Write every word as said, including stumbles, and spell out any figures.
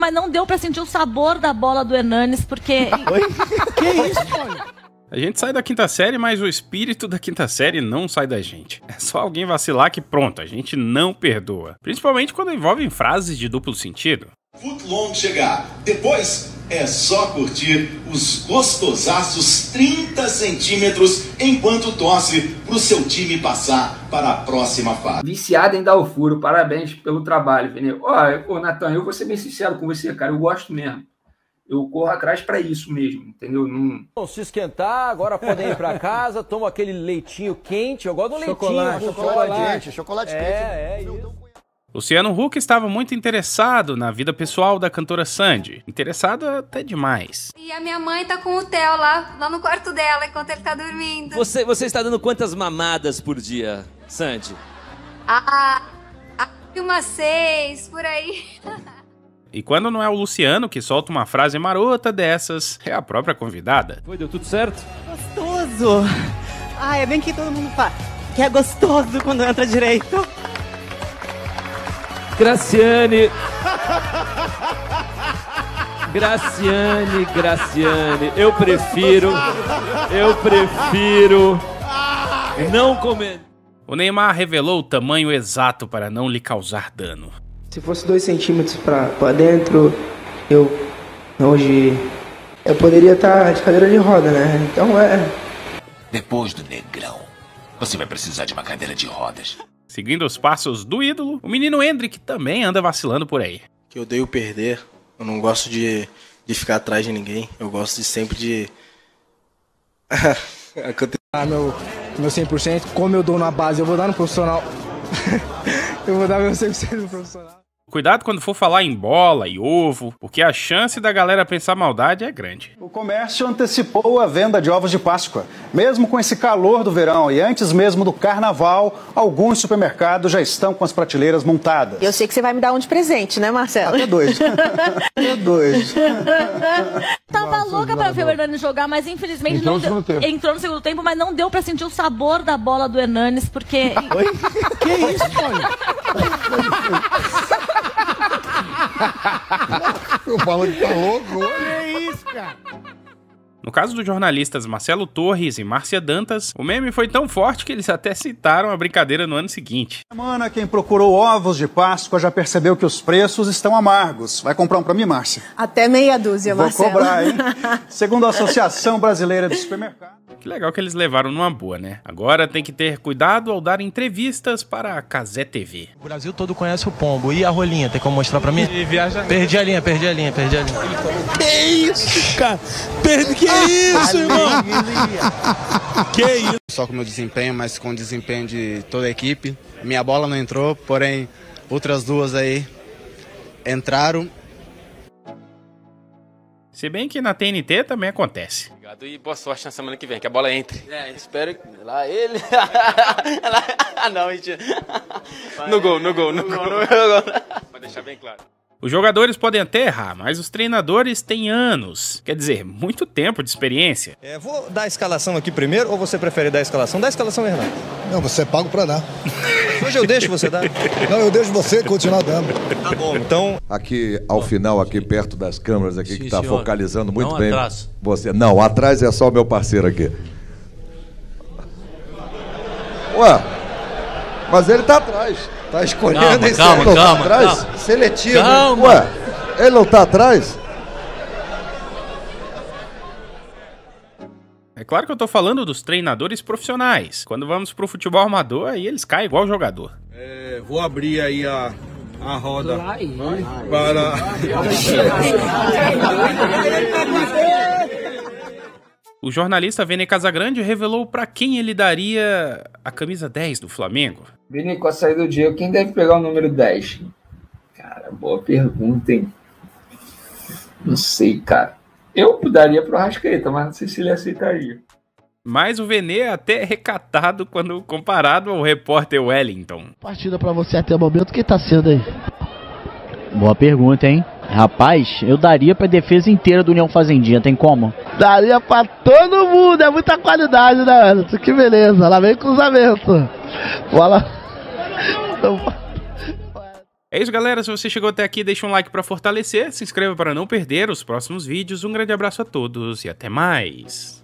Mas não deu pra sentir o sabor da bola do Hernanes, porque... Oi? Que isso, Paulo? A gente sai da quinta série, mas o espírito da quinta série não sai da gente. É só alguém vacilar que pronto, a gente não perdoa. Principalmente quando envolvem frases de duplo sentido. Footlong chegar. Depois é só curtir os gostosaços trinta centímetros enquanto torce pro seu time passar para a próxima fase. Viciado em dar o furo, parabéns pelo trabalho, Vene. Ó, Natan, eu vou ser bem sincero com você, cara, eu gosto mesmo. Eu corro atrás pra isso mesmo, entendeu? Não... Bom, se esquentar, agora podem ir pra casa, toma aquele leitinho quente. Eu gosto do chocolate, leitinho. Chocolate, chocolate, chocolate quente. É, é isso. Luciano Huck estava muito interessado na vida pessoal da cantora Sandy. Interessado até demais. E a minha mãe tá com o Theo lá, lá no quarto dela, enquanto ele tá dormindo. Você, você está dando quantas mamadas por dia, Sandy? Ah, umas seis, por aí. E quando não é o Luciano que solta uma frase marota dessas, é a própria convidada. Foi, deu tudo certo? Gostoso! Ah, é bem que todo mundo fala que é gostoso quando entra direito. Graciane. Graciane, Graciane, eu prefiro, eu prefiro não comer. O Neymar revelou o tamanho exato para não lhe causar dano. Se fosse dois centímetros pra, pra dentro, eu hoje eu poderia estar de cadeira de roda, né? Então é... Depois do Negrão, você vai precisar de uma cadeira de rodas. Seguindo os passos do ídolo, o menino Hendrick também anda vacilando por aí. Que eu odeio perder, eu não gosto de, de ficar atrás de ninguém, eu gosto de sempre de... ah, meu, meu cem por cento, como eu dou na base, eu vou dar no profissional. Eu vou dar meu cem por cento no profissional. Cuidado quando for falar em bola e ovo, porque a chance da galera pensar maldade é grande. O comércio antecipou a venda de ovos de Páscoa. Mesmo com esse calor do verão e antes mesmo do carnaval, alguns supermercados já estão com as prateleiras montadas. Eu sei que você vai me dar um de presente, né, Marcelo? Até dois. Até dois. Tava louca pra ver o Hernanes jogar, mas infelizmente entrou não no deu. tempo. Entrou no segundo tempo, mas não deu pra sentir o sabor da bola do Hernanes, porque... Oi? Que isso, Paulo? Eu falo que tá louco. Que isso, cara? No caso dos jornalistas Marcelo Torres e Márcia Dantas, o meme foi tão forte que eles até citaram a brincadeira no ano seguinte. Semana, quem procurou ovos de Páscoa já percebeu que os preços estão amargos. Vai comprar um pra mim, Márcia? Até meia dúzia, Vou Marcelo. cobrar, hein? Segundo a Associação Brasileira de Supermercados. Que legal que eles levaram numa boa, né? Agora tem que ter cuidado ao dar entrevistas para a Cazé T V. O Brasil todo conhece o pombo. E a rolinha, tem como mostrar pra mim? Perdi a linha, perdi a linha, perdi a linha. Que isso, cara? Perdi, que isso, irmão? Que isso? Só com o meu desempenho, mas com o desempenho de toda a equipe. Minha bola não entrou, porém outras duas aí entraram. Se bem que na T N T também acontece. Obrigado e boa sorte na semana que vem, que a bola entre. É, espero que... Lá ele... Ah, não, mentira. No gol, no gol, no gol, no gol. Pra deixar bem claro. Os jogadores podem até errar, mas os treinadores têm anos. Quer dizer, muito tempo de experiência. É, vou dar a escalação aqui primeiro, ou você prefere dar a escalação? Dá a escalação, Renato. Não, você é pago pra dar. Hoje eu deixo você dar. Não, eu deixo você continuar dando. Tá bom, então... Aqui, ao final, aqui perto das câmeras, aqui, Sim, que tá senhor. focalizando muito Não bem. atrás. Você. Não, atrás é só o meu parceiro aqui. Ué, mas ele tá atrás. Tá escolhendo Calma, esse calma, ele não tá calma, atrás? calma. Seletivo. Calma. Ué, ele não tá atrás? É claro que eu tô falando dos treinadores profissionais. Quando vamos pro futebol amador, aí eles caem igual jogador. É, vou abrir aí a, a roda para... O jornalista Vene Casagrande revelou pra quem ele daria a camisa dez do Flamengo. Vini, com a saída do Diego, quem deve pegar o número dez? Cara, boa pergunta, hein? Não sei, cara. Eu daria pro Arrascaeta, mas não sei se ele aceitaria. Mas o Vene é até recatado quando comparado ao repórter Wellington. Partida pra você até o momento, quem tá sendo aí? Boa pergunta, hein? Rapaz, eu daria pra defesa inteira do União Fazendinha, tem como? Daria pra todo mundo, é muita qualidade, né, Anderson? Que beleza, lá vem cruzamento. Bola... É isso, galera. Se você chegou até aqui, deixa um like pra fortalecer, se inscreva para não perder os próximos vídeos. Um grande abraço a todos e até mais.